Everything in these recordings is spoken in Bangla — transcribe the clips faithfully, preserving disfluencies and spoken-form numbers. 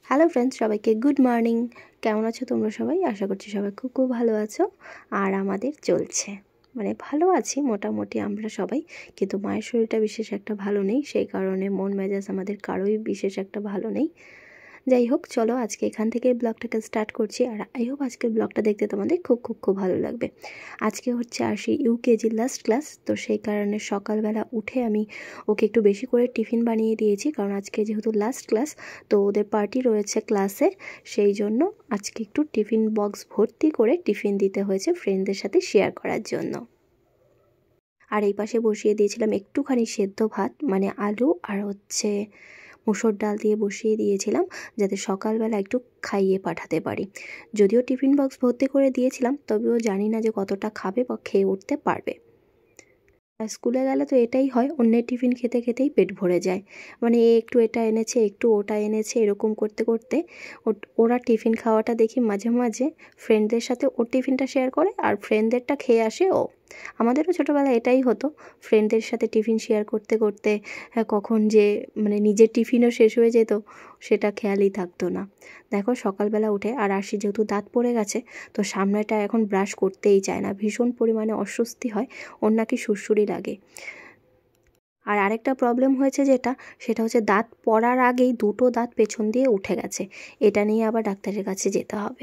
হ্যালো ফ্রেন্ডস, সবাইকে গুড মর্নিং। কেমন আছো তোমরা সবাই? আশা করছি সবাই খুব খুব ভালো আছো। আর আমাদের চলছে, মানে ভালো আছি মোটামুটি আমরা সবাই, কিন্তু মায়ের শরীরটা বিশেষ একটা ভালো নেই, সেই কারণে মন মেজাজ আমাদের কারোই বিশেষ একটা ভালো নেই। যাই হোক, চলো আজকে এখান থেকে ব্লগটাকে স্টার্ট করছি। আর আই হোপ আজকের ব্লগটা দেখতে তোমাদের খুব খুব খুব ভালো লাগবে। আজকে হচ্ছে আরশি ইউকেজির লাস্ট ক্লাস, তো সেই কারণে সকালবেলা উঠে আমি ওকে একটু বেশি করে টিফিন বানিয়ে দিয়েছি, কারণ আজকে যেহেতু লাস্ট ক্লাস তো ওদের পার্টি রয়েছে ক্লাসে, সেই জন্য আজকে একটু টিফিন বক্স ভর্তি করে টিফিন দিতে হয়েছে ফ্রেন্ডদের সাথে শেয়ার করার জন্য। আর এই পাশে বসিয়ে দিয়েছিলাম একটুখানি সেদ্ধ ভাত, মানে আলু আর হচ্ছে মুসুর ডাল দিয়ে বসিয়ে দিয়েছিলাম, যাতে সকালবেলা একটু খাইয়ে পাঠাতে পারি। যদিও টিফিন বক্স ভর্তি করে দিয়েছিলাম, তবেও জানি না যে কতটা খাবে বা খেয়ে উঠতে পারবে। স্কুলে গেলে তো এটাই হয়, অন্যের টিফিন খেতে খেতেই পেট ভরে যায়, মানে একটু এটা এনেছে একটু ওটা এনেছে, এরকম করতে করতে ওরা টিফিন খাওয়াটা দেখি মাঝে মাঝে ফ্রেন্ডদের সাথে ওর টিফিনটা শেয়ার করে আর ফ্রেন্ডদেরটা খেয়ে আসে ও। আমাদেরও ছোটোবেলায় এটাই হতো, ফ্রেন্ডদের সাথে টিফিন শেয়ার করতে করতে কখন যে মানে নিজের টিফিনও শেষ হয়ে যেত সেটা খেয়ালই থাকতো না। দেখো সকালবেলা উঠে, আর আরশি যেহেতু দাঁত পড়ে গেছে তো সামনেটা এখন ব্রাশ করতেই চায় না, ভীষণ পরিমাণে অস্বস্তি হয়, ওর নাকি সুড়সুড়ি লাগে। আর আরেকটা প্রবলেম হয়েছে যেটা, সেটা হচ্ছে দাঁত পড়ার আগেই দুটো দাঁত পেছন দিয়ে উঠে গেছে, এটা নিয়ে আবার ডাক্তারের কাছে যেতে হবে।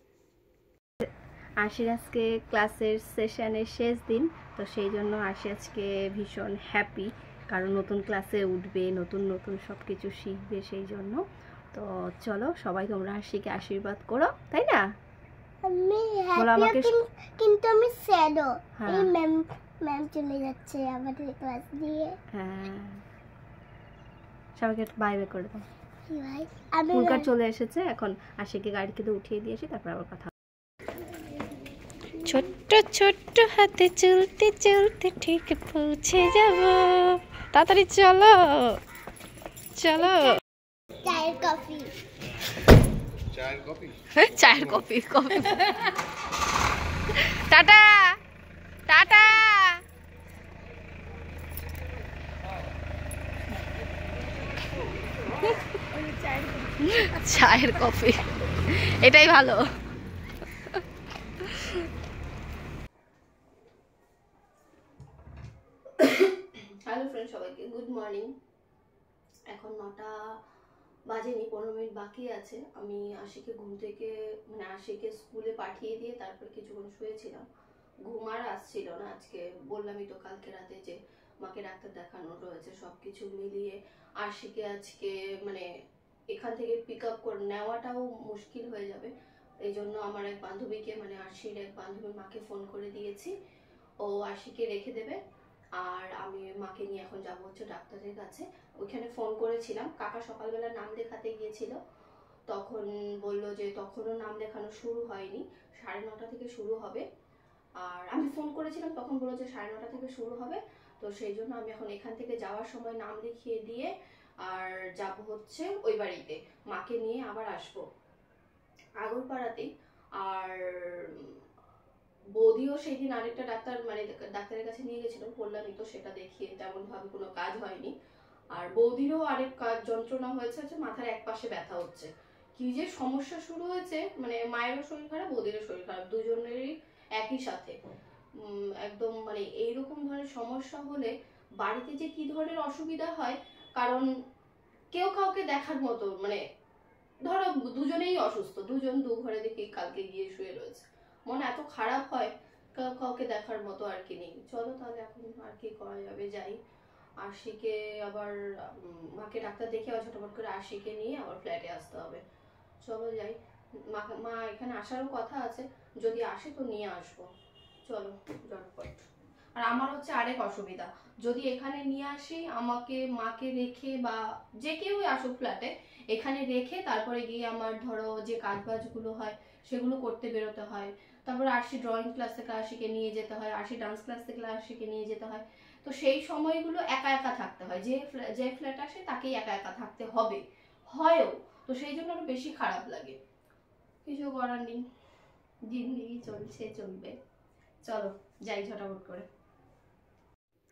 আরশির আজকে ক্লাসের সেশনের শেষ দিন, তো সেই জন্য আরশি আজকে ভীষণ হ্যাপি, কারণ নতুন ক্লাসে উঠবে, নতুন নতুন সব কিছু শিখবে, সেই জন্য। তো চলো সবাই তোমরা আরশিকে আশীর্বাদ করো, তাই না? আমি হ্যাপি কিন্তু আমি স্যাডও, এই ম্যাম ম্যাম চলে যাচ্ছে আমাদের ক্লাস দিয়ে। হ্যাঁ, সবাইকে বাই বাই করে দাও। বাই। আমি ফুলকার চলে এসেছে, এখন আরশিকে গাড়িতে উঠিয়ে দিয়েছি, তারপর আবার কথা। ছোট্ট ছোট্ট হাতে চলতে চলতে ঠিক পৌঁছে যাব, তাড়াতাড়ি চলো চলো। চায়ের কফি চায়ের কফি চায়ের কফি কফি টাটা টাটা। চায়ের কফি এটাই ভালো। হ্যালো ফ্রেন্ড, সবাইকে গুড মর্নিং। এখন নটা বাজেনি, পনেরো মিনিট বাকি আছে। আমি আশিকে ঘুম থেকে মানে আশিকে স্কুলে পাঠিয়ে দিয়ে তারপর কিছুক্ষণ শুয়েছিলাম, ঘুম আর আসছিল না। আজকে বললামই তো কালকে রাতে যে মাকে ডাক্তার দেখানো রয়েছে, সব কিছু মিলিয়ে আশিকে আজকে মানে এখান থেকে পিক আপ করে নেওয়াটাও মুশকিল হয়ে যাবে। এই জন্য আমার এক বান্ধবীকে, মানে আরশির এক বান্ধবীর মাকে ফোন করে দিয়েছি, ও আশিকে রেখে দেবে, আর আমি মাকে নিয়ে এখন যাবো হচ্ছে ডাক্তারের কাছে। ওইখানে ফোন করেছিলাম, কাকা সকালবেলা নাম লেখাতে গিয়েছিল, তখন বললো যে তখনও নাম লেখানো শুরু হয়নি, সাড়ে নটা থেকে শুরু হবে। আর আমি ফোন করেছিলাম, তখন বললো যে সাড়ে নটা থেকে শুরু হবে। তো সেই জন্য আমি এখন এখান থেকে যাওয়ার সময় নাম লিখিয়ে দিয়ে আর যাব হচ্ছে ওই বাড়িতে, মাকে নিয়ে আবার আসবো আগরপাড়াতেই। আর বৌদিও সেই দিন আরেকটা ডাক্তার মানে ডাক্তারের কাছে নিয়ে গেছিল, বললামই তো, সেটা দেখিয়ে তেমন ভাবে কোনো কাজ হয়নি। আর বৌদিরও আরেক কাজ যন্ত্রণা হয়েছে, হচ্ছে মাথার এক পাশে ব্যথা হচ্ছে। কি যে সমস্যা শুরু হয়েছে, মানে মায়েরও শরীর খারাপ, বৌদিরও শরীর খারাপ, দুজনেরই একই সাথে একদম। মানে এইরকম ধরনের সমস্যা হলে বাড়িতে যে কি ধরনের অসুবিধা হয়, কারণ কেউ কাউকে দেখার মতো, মানে ধরো দুজনেই অসুস্থ, দুজন দু ঘরে দেখি কালকে গিয়ে শুয়ে রয়েছে, মন এত খারাপ হয়, কাউকে দেখার মতো আর কি নেই। চলো তাহলে এখন আর কি করা যাবে, যাই। আরশিকে আবার মাকে ডাক্তার দেখে আবার ছোটমোট করে আরশিকে নিয়ে আবার ফ্ল্যাটে আসতে হবে। চলো যাই, মা মা এখানে আসারও কথা আছে, যদি আসে তো নিয়ে আসবো। চলো ঝটপট। আর আমার হচ্ছে আরেক অসুবিধা, যদি এখানে নিয়ে আসি আমাকে মাকে রেখে বা যে কেউই আসুক ফ্ল্যাটে, এখানে রেখে তারপরে গিয়ে আমার ধরো যে কাজ বাজগুলো হয় সেগুলো করতে বেরোতে হয়, তারপর আরশি ড্রয়িং ক্লাস থেকে আরশিকে নিয়ে যেতে হয়, আরশি ডান্স ক্লাস থেকে আরশিকে নিয়ে যেতে হয়, তো সেই সময়গুলো একা একা থাকতে হয়, যে যে ফ্ল্যাট আসে তাকেই একা একা থাকতে হবে, হয়ও, তো সেই জন্য আরো বেশি খারাপ লাগে। কিছু করার নেই, জিন্দেগি চলছে চলবে। চলো যাই ঝটাফট করে।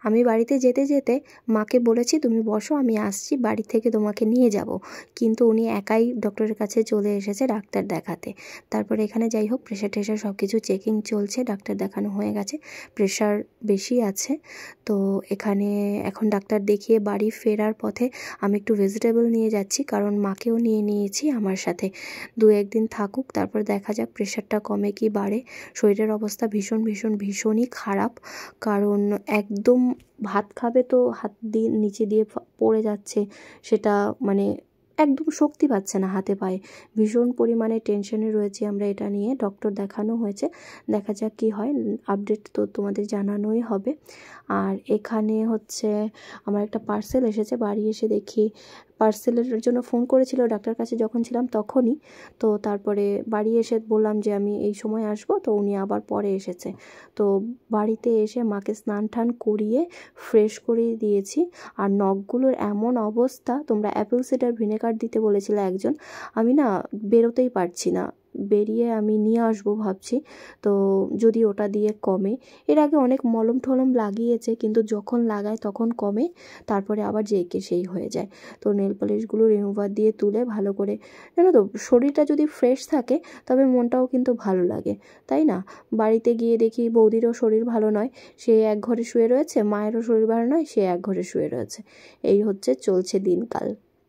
আমি বাড়িতে যেতে যেতে মাকে বলেছি তুমি বসো, আমি আসছি, বাড়ি থেকে তোমাকে নিয়ে যাব। কিন্তু উনি একাই ডক্টরের কাছে চলে এসেছে ডাক্তার দেখাতে। তারপরে এখানে যাই হোক প্রেশার টেশার সব কিছু চেকিং চলছে, ডাক্তার দেখানো হয়ে গেছে, প্রেশার বেশি আছে। তো এখানে এখন ডাক্তার দেখিয়ে বাড়ি ফেরার পথে আমি একটু ভেজিটেবল নিয়ে যাচ্ছি, কারণ মাকেও নিয়ে নিয়েছি আমার সাথে। দু একদিন থাকুক, তারপর দেখা যাক প্রেশারটা কমে কি বাড়ে। শরীরের অবস্থা ভীষণ ভীষণ ভীষণই খারাপ, কারণ একদম ভাত খাবে তো হাত দিয়ে নিচে দিয়ে পড়ে যাচ্ছে, সেটা মানে একদম শক্তি পাচ্ছে না হাতে পায়ে। ভীষণ পরিমাণে টেনশনে রয়েছি আমরা এটা নিয়ে। ডক্টর দেখানো হয়েছে, দেখা যাক কী হয়, আপডেট তো তোমাদের জানানোই হবে। আর এখানে হচ্ছে আমার একটা পার্সেল এসেছে, বাড়ি এসে দেখি পার্সেলের জন্য ফোন করেছিল ডাক্তার কাছে যখন ছিলাম তখনই। তো তারপরে বাড়ি এসে বললাম যে আমি এই সময় আসব, তো উনি আবার পরে এসেছে। তো বাড়িতে এসে মাকে স্নান টান করিয়ে ফ্রেশ করিয়ে দিয়েছি। আর নখগুলোর এমন অবস্থা, তোমরা অ্যাপেল সিডার ভিনেগার দিতে বলেছিলে একজন, আমি না বেরোতেই পারছি না, বেরিয়ে আমি নিয়ে আসবো ভাবছি। তো যদি ওটা দিয়ে কমে, এর আগে অনেক মলম টলম লাগিয়েছে কিন্তু যখন লাগায় তখন কমে, তারপরে আবার যেকে সেই হয়ে যায়। তো নেল পলিশগুলো রিমুভার দিয়ে তুলে ভালো করে, জানো তো শরীরটা যদি ফ্রেশ থাকে তবে মনটাও কিন্তু ভালো লাগে, তাই না? বাড়িতে গিয়ে দেখি বৌদিরও শরীর ভালো নয়, সে এক ঘরে শুয়ে রয়েছে, মায়েরও শরীর ভালো নয়, সে এক ঘরে শুয়ে রয়েছে। এই হচ্ছে চলছে দিনকাল।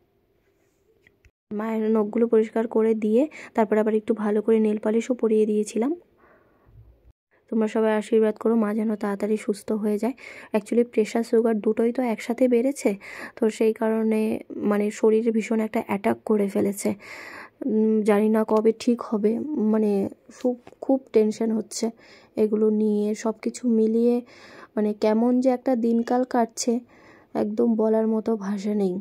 মায়ের নখগুলো পরিষ্কার করে দিয়ে তারপর আবার একটু ভালো করে নেল পালিশও পরিয়ে দিয়েছিলাম। তোমরা সবাই আশীর্বাদ করো মা যেন তাড়াতাড়ি সুস্থ হয়ে যায়। অ্যাকচুয়ালি প্রেশার সুগার দুটোই তো একসাথে বেড়েছে, তো সেই কারণে মানে শরীরে ভীষণ একটা অ্যাটাক করে ফেলেছে। জানি না কবে ঠিক হবে, মানে খুব খুব টেনশন হচ্ছে এগুলো নিয়ে। সব কিছু মিলিয়ে মানে কেমন যে একটা দিনকাল কাটছে একদম বলার মতো ভাষা নেই।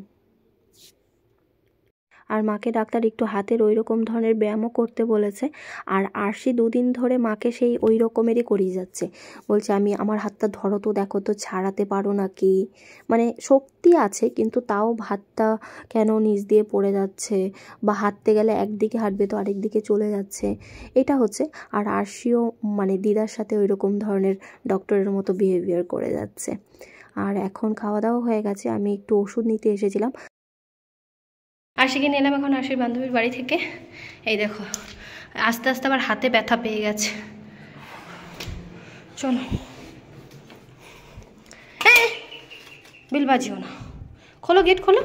আর মাকে ডাক্তার একটু হাতের ওই রকম ধরনের ব্যায়ামও করতে বলেছে। আর আরশি দুদিন ধরে মাকে সেই ওই রকমেরই করিয়ে যাচ্ছে, বলছে আমি আমার হাতটা ধরো তো, দেখো তো ছাড়াতে পারো নাকি। মানে শক্তি আছে কিন্তু তাও হাতটা কেন নিচ দিয়ে পড়ে যাচ্ছে, বা হাঁটতে গেলে একদিকে হাঁটবে তো আরেক দিকে চলে যাচ্ছে, এটা হচ্ছে। আর আরশিও মানে দিদার সাথে ওই রকম ধরনের ডক্টরের মতো বিহেভিয়ার করে যাচ্ছে। আর এখন খাওয়া দাওয়া হয়ে গেছে, আমি একটু ওষুধ নিতে এসেছিলাম। আশিকে নিলাম এখন আশির বান্ধবীর বাড়ি থেকে। এই দেখো আস্তে আস্তে আবার হাতে ব্যথা পেয়ে গেছে। চলো, হ্যাঁ বিল বাজিও না, খোলো গেট খোলো।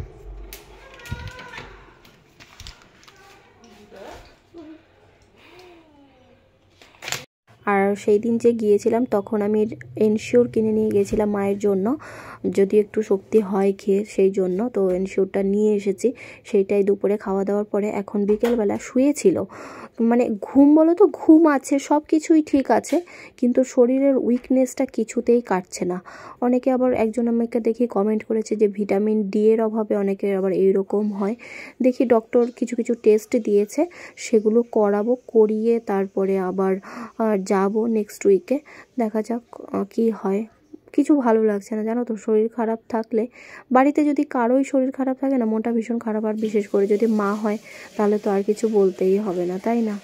আর সেই দিন যে গিয়েছিলাম তখন আমি এনশিওর কিনে নিয়ে গিয়েছিলাম মায়ের জন্য, যদি একটু শক্তি হয় খেয়ে, সেই জন্য তো এনশিওরটা নিয়ে এসেছি। সেইটাই দুপুরে খাওয়া দাওয়ার পরে এখন বিকেলবেলা শুয়েছিল, মানে ঘুম বলো তো ঘুম আছে, সব কিছুই ঠিক আছে, কিন্তু শরীরের উইকনেসটা কিছুতেই কাটছে না। অনেকে আবার একজন আমাকে দেখি কমেন্ট করেছে যে ভিটামিন ডি এর অভাবে অনেকের আবার এইরকম হয়। দেখি ডক্টর কিছু কিছু টেস্ট দিয়েছে, সেগুলো করাবো, করিয়ে তারপরে আবার যাব নেক্সট উইকে, দেখা যাক কি হয়। কিছু ভালো লাগছে না জানো তো, শরীর খারাপ থাকলে, বাড়িতে যদি কারোই শরীর খারাপ থাকে না মনটা ভীষণ খারাপ, আর বিশেষ করে যদি মা হয় তাহলে তো আর কিছু বলতেই হবে না, তাই না?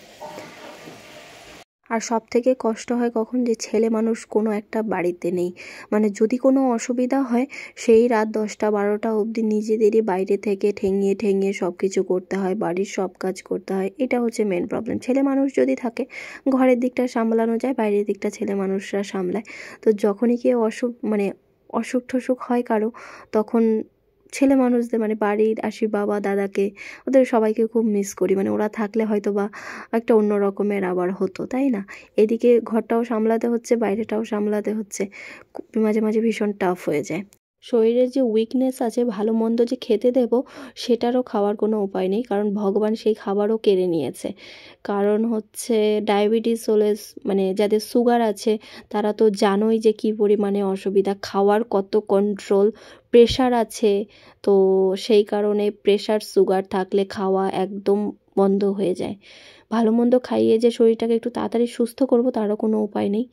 আর সব থেকে কষ্ট হয় কখন, যে ছেলে মানুষ কোনো একটা বাড়িতে নেই, মানে যদি কোনো অসুবিধা হয় সেই রাত দশটা বারোটা অবধি নিজেদেরই বাইরে থেকে ঠেঙিয়ে ঠেঙিয়ে সব কিছু করতে হয়, বাড়ির সব কাজ করতে হয়, এটা হচ্ছে মেন প্রবলেম। ছেলে মানুষ যদি থাকে ঘরের দিকটা সামলানো যায়, বাইরের দিকটা ছেলে মানুষরা সামলায়। তো যখনই কেউ অসুখ মানে অসুখ টসুখ হয় কারো, তখন ছেলে মানুষদের মানে বাড়ির আসি বাবা দাদাকে, ওদের সবাইকে খুব মিস করি, মানে ওরা থাকলে হয়তো বা একটা অন্য রকমের আবার হতো, তাই না? এদিকে ঘরটাও সামলাতে হচ্ছে, বাইরেটাও সামলাতে হচ্ছে, মাঝে মাঝে ভীষণ টাফ হয়ে যায়। শরীরের যে উইকনেস আছে, ভালো মন্দ যে খেতে দেব সেটারও খাওয়ার কোনো উপায় নেই, কারণ ভগবান সেই খাবারও কেড়ে নিয়েছে। কারণ হচ্ছে ডায়াবেটিস হলে, মানে যাদের সুগার আছে তারা তো জানোই যে কী পরিমাণে অসুবিধা, খাওয়ার কত কন্ট্রোল। প্রেশার আছে, তো সেই কারণে প্রেশার সুগার থাকলে খাওয়া একদম বন্ধ হয়ে যায়। ভালো মন্দ খাইয়ে যে শরীরটাকে একটু তাড়াতাড়ি সুস্থ করব তারও কোনো উপায় নেই।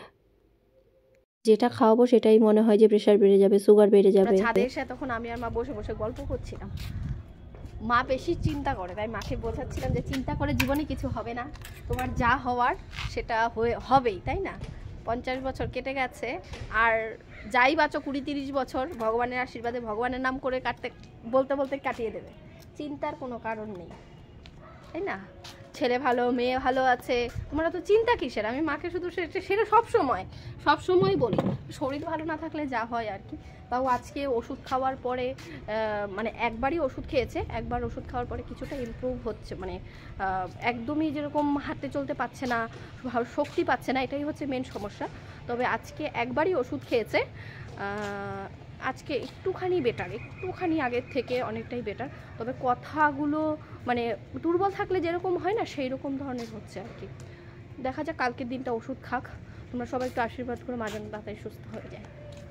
যেটা খাওয়াবো সেটাই মনে হয় যে প্রেশার বেড়ে যাবে, সুগার বেড়ে যাবে। ছাদে এসে তখন আমি আর মা বসে বসে গল্প করছিলাম। মা বেশি চিন্তা করে, তাই মাকে বোঝাচ্ছিলাম যে চিন্তা করে জীবনে কিছু হবে না, তোমার যা হওয়ার সেটা হয়ে হবেই, তাই না? পঞ্চাশ বছর কেটে গেছে, আর যাই বাঁচো কুড়ি তিরিশ বছর ভগবানের আশীর্বাদে ভগবানের নাম করে কাটতে বলতে বলতে কাটিয়ে দেবে, চিন্তার কোনো কারণ নেই, তাই না? ছেলে ভালো, মেয়ে ভালো আছে, তোমরা তো চিন্তা কিসের? আমি মাকে শুধু সেটা সব সময় সব সময় বলি, শরীর ভালো না থাকলে যা হয় আর কি। তাও আজকে ওষুধ খাওয়ার পরে মানে একবারই ওষুধ খেয়েছে, একবার ওষুধ খাওয়ার পরে কিছুটা ইমপ্রুভ হচ্ছে, মানে একদমই যেরকম হাঁটতে চলতে পারছে না, শক্তি পাচ্ছে না, এটাই হচ্ছে মেন সমস্যা। তবে আজকে একবারই ওষুধ খেয়েছে, আজকে একটুখানি বেটার, একটুখানি আগের থেকে অনেকটাই বেটার। তবে কথাগুলো মানে দুর্বল থাকলে যেরকম হয় না সেই রকম ধরনের হচ্ছে আর কি। দেখা যাক কালকের দিনটা ওষুধ খাক, তোমরা সবাই একটু আশীর্বাদ করে মা যেন তাড়াতাড়ি সুস্থ হয়ে যায়।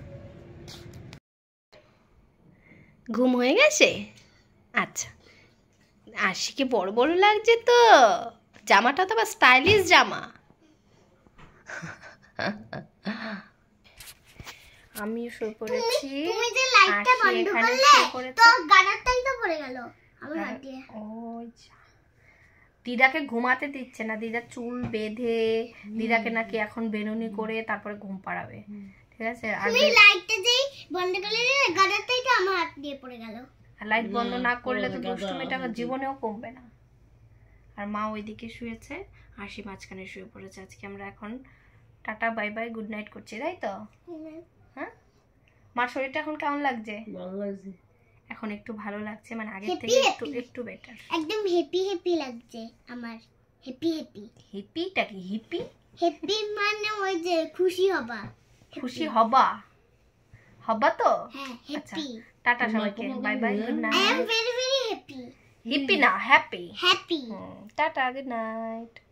ঘুম হয়ে গেছে? আচ্ছা, আশিকে বড় বড় লাগছে তো, জামাটা তো আবার স্টাইলিশ জামা। আমি শুয়ে পড়েছি। তুমি যে লাইটটা বন্ধ করলে তো গানারটাই তো পড়ে গেল আমার হাত দিয়ে। ওই দিদাকে ঘুমাতে দিচ্ছে না, দিদা চুল বেঁধে দিদাকে নাকি এখন বেনুনি করে তারপরে ঘুম পাড়াবে, ঠিক আছে? আর তুমি লাইটটা যেই বন্ধ করলে গানারটাই তো আমার হাত দিয়ে পড়ে গেল। লাইট বন্ধ না করলে তো দুষ্টুমিটা জীবনেও কমবে না। আর মা ওইদিকে শুয়েছে, হাসি মাঝখানে শুয়ে পড়েছে। আজকে আমরা এখন tata bye bye good night করছি, তাই তো? হ্যাঁ, মার শরীরটা এখন কেমন লাগছে? ভালো লাগছে এখন একটু ভালো লাগছে, মানে আগের থেকে একটু একটু বেটার, একদম হ্যাপি হ্যাপি লাগছে আমার। হ্যাপি হ্যাপি হ্যাপিটা কি? হিপি হ্যাপি মানে ওই যে খুশি হবা, খুশি হবা হবা তো? হ্যাঁ হ্যাপি। টাটা সবাইকে, bye bye, good I night. Am very very happy. Hippie না happy, happy. Tata, good night.